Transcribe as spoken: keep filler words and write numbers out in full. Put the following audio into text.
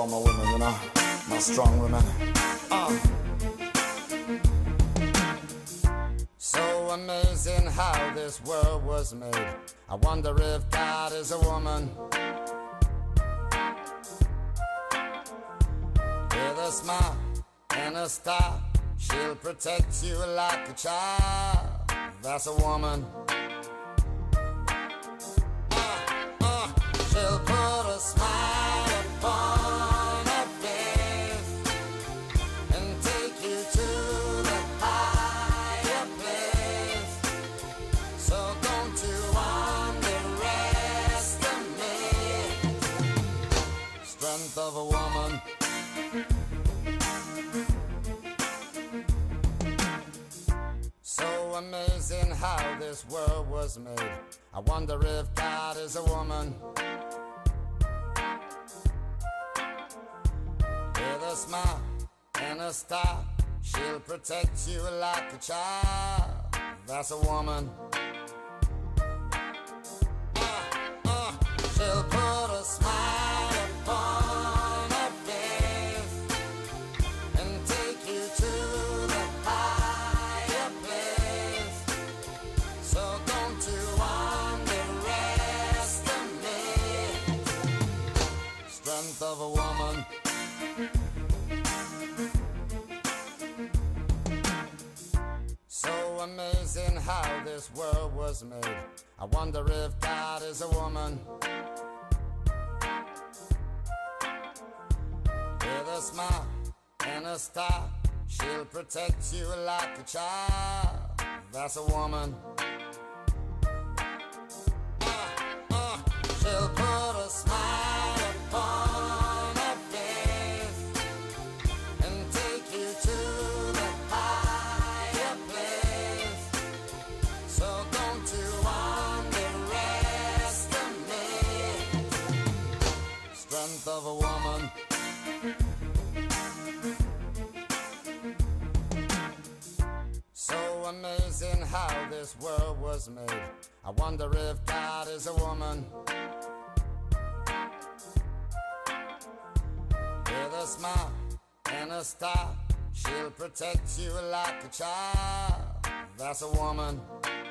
all my women, you know, my strong women. Uh. So amazing how this world was made. I wonder if God is a woman. With a smile and a star, she'll protect you like a child. That's a woman. Uh, uh, she'll put a smile upon her face and take you to the higher place. So don't you underestimate strength of a woman. So amazing how this world was made. I wonder if God is a woman. With a smile and a star, she'll protect you like a child. That's a woman. Uh, uh, she'll put a smile upon her face and take you to the higher place. So don't you underestimate strength of a woman. So amazing how this world was made. I wonder if God is a woman. With a smile and a star, she'll protect you like a child. That's a woman. Uh, uh, she'll put a smile upon her face and take you to the higher place. So don't you underestimate strength of a woman. So amazing how this world was made. I wonder if God is a woman. With a smile and a star, she'll protect you like a child. That's a woman.